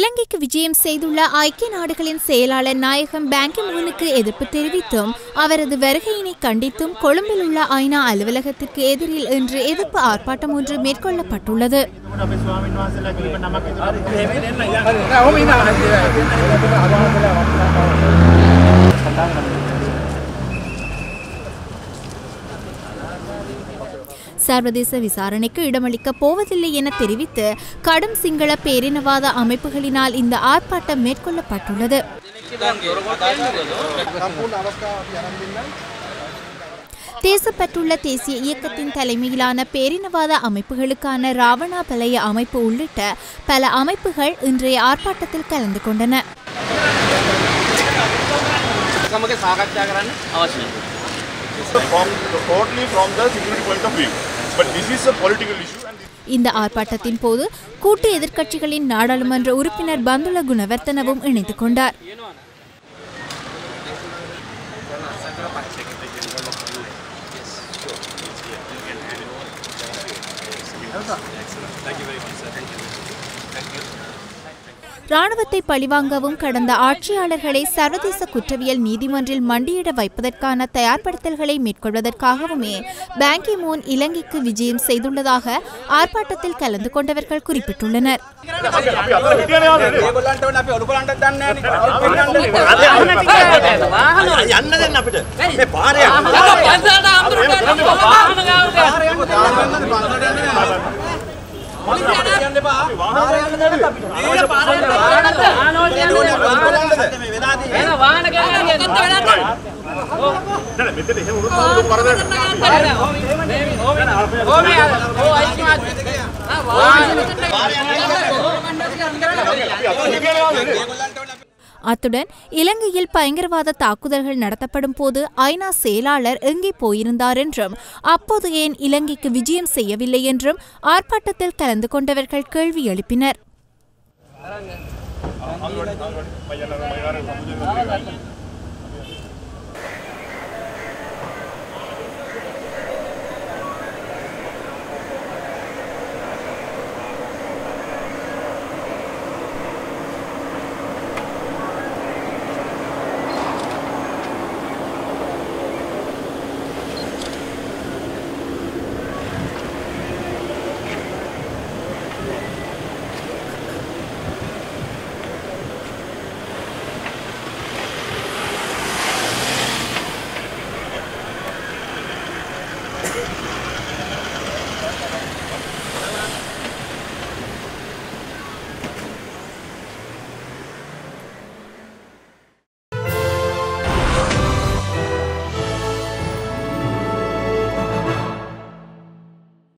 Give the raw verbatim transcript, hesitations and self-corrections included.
இலங்கைக்கு விஜயம் செய்துள்ள ஐக்கிய நாடுகளின் செயலாளர் நாயகம் பான் கி மூனுக்கு எதிர்ப்பு தெரிவித்தும் அவரது வருகையினை கண்டித்தும் கொழும்பில் உள்ள ஐநா அலுவலகத்திற்கு எதிரில் இன்று எதிர்ப்பு ஆர்ப்பாட்டம் ஒன்று மேற்கொள்ளப்பட்டுள்ளது. சர்வதேச விசாரணைக்கு இடமளிக்கப் போவதில்லை என தெரிவித்து கடும் சிங்கள பேரினவாத அமைப்புகளினால் இந்த ஆர்ப்பாட்டம் மேற்கொள்ளப்பட்டுள்ளது. தேசப்பற்றுள்ள தேசிய இயக்கத்தின் தலைமையிலான பேரினவாத அமைப்புகளுக்கான ராவணா பலய அமைப்பு உள்ளிட்ட பல அமைப்புகள் இன்றைய ஆர்ப்பாட்டத்தில் கலந்து கொண்டன. இந்த ஆர்ப்பாட்டத்தின் போது கூட்டு எதிர்க்கட்சிகளின் நாடாளுமன்ற உறுப்பினர் பந்துல குணவர்த்தனவும் இணைந்து கொண்டார். ராணுவத்தை பழிவாங்கவும் கடந்த ஆட்சியாளர்களை சர்வதேச குற்றவியல் நீதிமன்றில் மண்டியிட வைப்பதற்கான தயார்படுத்தல்களை மேற்கொள்வதற்காகவுமே பான் கி மூன் இலங்கைக்கு விஜயம் செய்துள்ளதாக ஆர்ப்பாட்டத்தில் கலந்து கொண்டவர்கள் குறிப்பிட்டுள்ளனர். அத்துடன் இலங்கையில் பயங்கரவாத தாக்குதல்கள் நடத்தப்படும் போது ஐநா செயலாளர் எங்கே போயிருந்தார் என்றும் அப்போது ஏன் இலங்கைக்கு விஜயம் செய்யவில்லை என்றும் ஆர்ப்பாட்டத்தில் கலந்து கொண்டவர்கள் கேள்வி எழுப்பினர்.